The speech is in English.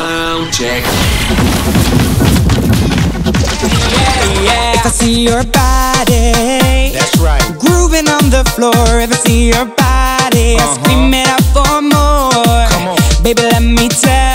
Soundcheck. If I see your body, that's right, grooving on the floor. If I see your body, I scream it out for more. Come on. Baby, let me tell